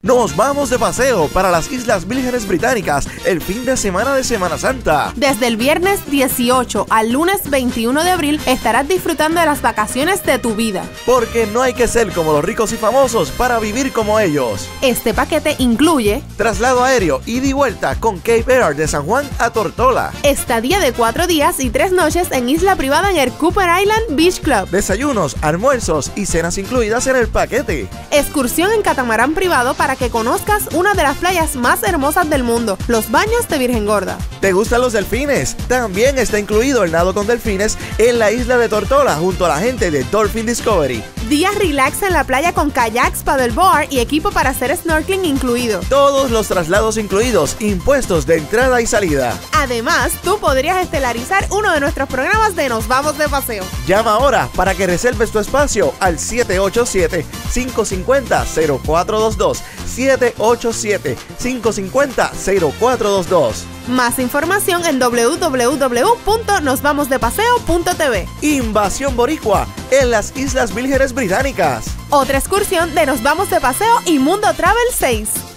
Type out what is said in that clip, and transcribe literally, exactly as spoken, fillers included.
Nos vamos de paseo para las Islas Vírgenes Británicas el fin de semana de Semana Santa. Desde el viernes dieciocho al lunes veintiuno de abril estarás disfrutando de las vacaciones de tu vida. Porque no hay que ser como los ricos y famosos para vivir como ellos. Este paquete incluye traslado aéreo, ida y vuelta con Cape Air de San Juan a Tortola. Estadía de cuatro días y tres noches en isla privada en el Cooper Island Beach Club. Desayunos, almuerzos y cenas incluidas en el paquete. Excursión en catamarán privado para que conozcas una de las playas más hermosas del mundo, los baños de Virgen Gorda. ¿Te gustan los delfines? También está incluido el nado con delfines en la isla de Tortola junto a la gente de Dolphin Discovery. Días relax en la playa con kayaks, paddleboard y equipo para hacer snorkeling incluido. Todos los traslados incluidos, impuestos de entrada y salida. Además, tú podrías estelarizar uno de nuestros programas de Nos Vamos de Paseo. Llama ahora para que reserves tu espacio al siete ocho siete, cinco cinco cero, cero cuatro dos dos. siete ocho siete, cinco cinco cero, cero cuatro dos dos. Más información en doble u doble u doble u punto nos vamos de paseo punto t v. Invasión Boricua en las Islas Vírgenes Británicas. Otra excursión de Nos Vamos de Paseo y Mundo Travel seis.